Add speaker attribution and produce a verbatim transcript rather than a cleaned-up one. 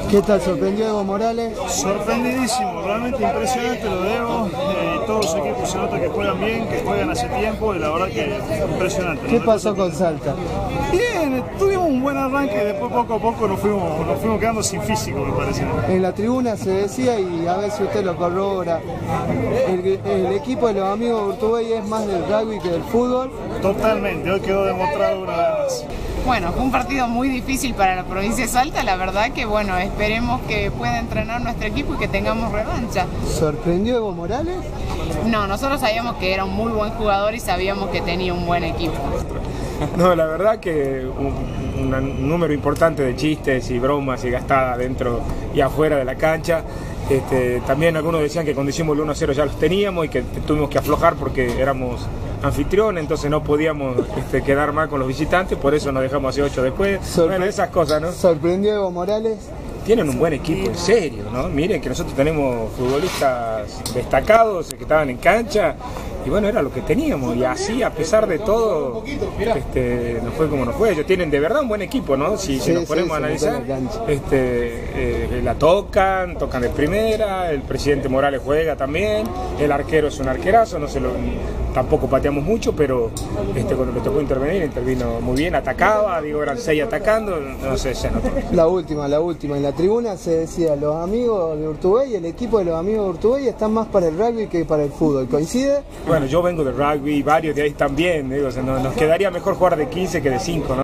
Speaker 1: ¿Qué tal? ¿Sorprendió Evo Morales?
Speaker 2: Sorprendidísimo, realmente impresionante lo de Evo. Eh, todos los equipos se nota que juegan bien, que juegan hace tiempo y la verdad que impresionante.
Speaker 1: ¿Qué
Speaker 2: ¿no?
Speaker 1: pasó con Salta?
Speaker 2: Bien, tuvimos un buen arranque y después poco a poco nos fuimos, nos fuimos quedando sin físico, me parece.
Speaker 1: En la tribuna se decía, y a ver si usted lo corrobora, el, el equipo de los amigos de Urtubey es más del rugby que del fútbol.
Speaker 2: Totalmente, hoy quedó demostrado una vez más.
Speaker 3: Bueno, fue un partido muy difícil para la provincia de Salta, la verdad que bueno, esperemos que pueda entrenar nuestro equipo y que tengamos revancha.
Speaker 1: ¿Sorprendió Evo Morales?
Speaker 3: No, nosotros sabíamos que era un muy buen jugador y sabíamos que tenía un buen equipo.
Speaker 4: No, la verdad que un, un número importante de chistes y bromas y gastadas dentro y afuera de la cancha. Este, también algunos decían que cuando hicimos el uno a cero ya los teníamos y que tuvimos que aflojar porque éramos anfitriones, entonces no podíamos este, quedar mal con los visitantes, por eso nos dejamos hace ocho después. Sorpre bueno, esas cosas, ¿no?
Speaker 1: ¿Sorprendió Evo Morales?
Speaker 4: Tienen un buen equipo, en serio, ¿no? Miren que nosotros tenemos futbolistas destacados que estaban en cancha y bueno, era lo que teníamos y así, a pesar de todo, este, nos fue como nos fue. Ellos tienen de verdad un buen equipo, ¿no? Si,
Speaker 1: sí,
Speaker 4: si nos
Speaker 1: sí,
Speaker 4: ponemos a analizar, este, eh, la tocan, tocan de primera, el presidente Morales juega también, el arquero es un arquerazo, no se lo, tampoco pateamos mucho, pero este, cuando le tocó intervenir, intervino muy bien, atacaba, digo, eran seis atacando, no sé, se notó.
Speaker 1: La última, la última, en la tribuna se decía, los amigos de Urtubey, el equipo de los amigos de Urtubey están más para el rugby que para el fútbol, ¿coincide?
Speaker 4: Bueno, yo vengo del rugby, varios de ahí también, digo, o sea, nos, nos quedaría mejor jugar de quince que de cinco, ¿no?